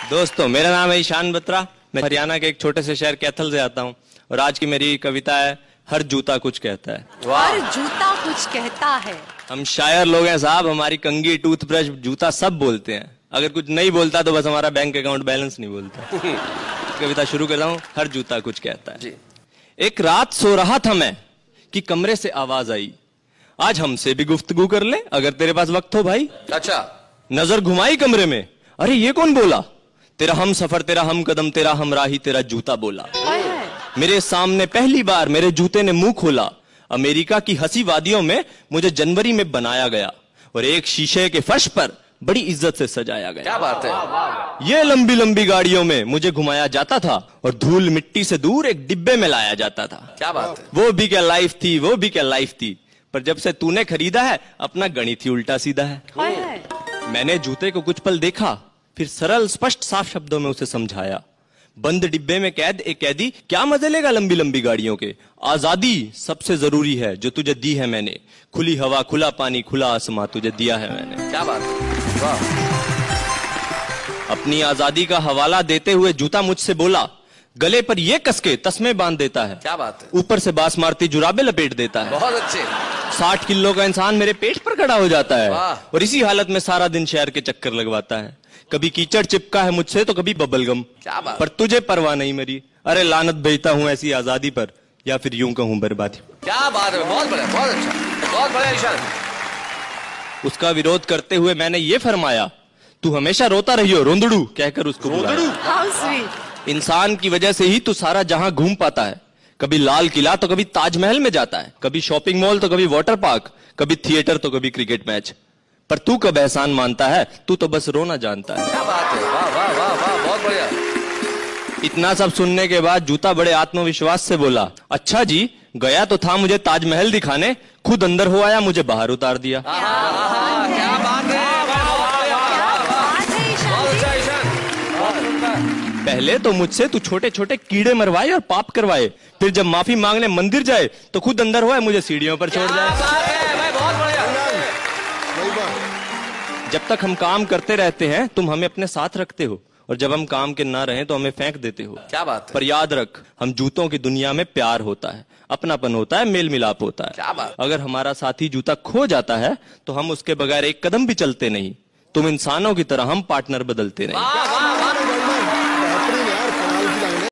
दोस्तों, मेरा नाम है ईशान बत्रा। मैं हरियाणा के एक छोटे से शहर कैथल से आता हूँ और आज की मेरी कविता है हर जूता कुछ कहता है। हर जूता कुछ कहता है। हम शायर लोग हैं साहब, हमारी कंघी, टूथब्रश, जूता सब बोलते हैं। अगर कुछ नहीं बोलता तो बस हमारा बैंक अकाउंट बैलेंस नहीं बोलता। कविता शुरू करता हूँ। हर जूता कुछ कहता है जी। एक रात सो रहा था मैं कि कमरे से आवाज आई, आज हमसे भी गुफ्तगू कर ले अगर तेरे पास वक्त हो भाई। अच्छा। नजर घुमाई कमरे में, अरे ये कौन बोला? तेरा हम सफर, तेरा हम कदम, तेरा हमराही, तेरा जूता बोला। मेरे सामने पहली बार मेरे जूते ने मुंह खोला। अमेरिका की हंसी वादियों में मुझे जनवरी में बनाया गया और एक शीशे के फर्श पर बड़ी इज्जत से सजाया गया। क्या बात है। ये लंबी लंबी गाड़ियों में मुझे घुमाया जाता था और धूल मिट्टी से दूर एक डिब्बे में लाया जाता था। क्या बात है। वो भी क्या लाइफ थी, वो भी क्या लाइफ थी। पर जब से तूने खरीदा है अपना गणित ही उल्टा सीधा है। मैंने जूते को कुछ पल देखा, फिर सरल स्पष्ट साफ शब्दों में उसे समझाया। बंद डिब्बे में कैद एक कैदी क्या मजे लेगा लंबी लंबी गाड़ियों के। आजादी सबसे जरूरी है जो तुझे दी है मैंने। खुली हवा, खुला पानी, खुला आसमां तुझे दिया है मैंने। क्या बात है। वाह। अपनी आजादी का हवाला देते हुए जूता मुझसे बोला, गले पर ये कसके तस्मे बांध देता है। क्या बात है। ऊपर से बास मारती जुराबे लपेट देता है। बहुत अच्छे। 60 किलो का इंसान मेरे पेट पर खड़ा हो जाता है वाह। और इसी हालत में सारा दिन शहर के चक्कर लगवाता है। कभी कीचड़ चिपका है मुझसे तो कभी बबलगम। क्या बात। पर तुझे परवाह नहीं मेरी। अरे लानत भेजता हूँ ऐसी आजादी पर, या फिर यूं कहूं बर्बादी। क्या बात है। बहुत बढ़िया, बहुत अच्छा, बहुत बढ़िया ईशान। उसका विरोध करते हुए मैंने ये फरमाया, तू हमेशा रोता रहियो रोंदड़ू, कहकर उसको बुलाया। How sweet। इंसान की वजह से ही तू सारा जहां घूम पाता है। कभी लाल किला तो कभी ताजमहल में जाता है, कभी शॉपिंग मॉल तो कभी वाटर पार्क, कभी थिएटर तो कभी क्रिकेट मैच। पर तू कब एहसान मानता है, तू तो बस रोना जानता है। क्या बात है। वाह वाह वाह वाह, बहुत बढ़िया। इतना सब सुनने के बाद जूता बड़े आत्मविश्वास से बोला, अच्छा जी, गया तो था मुझे ताजमहल दिखाने, खुद अंदर हो आया मुझे बाहर उतार दिया। क्या बात है। पहले तो मुझसे तू छोटे छोटे कीड़े मरवाए और पाप करवाए, फिर जब माफी मांगने मंदिर जाए तो खुद अंदर हुआ मुझे सीढ़ियों पर छोड़ जाए। जब तक हम काम करते रहते हैं तुम हमें अपने साथ रखते हो, और जब हम काम के ना रहें तो हमें फेंक देते हो। क्या बात है। पर याद रख, हम जूतों की दुनिया में प्यार होता है, अपनापन होता है, मेल मिलाप होता है। क्या बात। अगर हमारा साथी जूता खो जाता है तो हम उसके बगैर एक कदम भी चलते नहीं। तुम इंसानों की तरह, हम पार्टनर बदलते नहीं।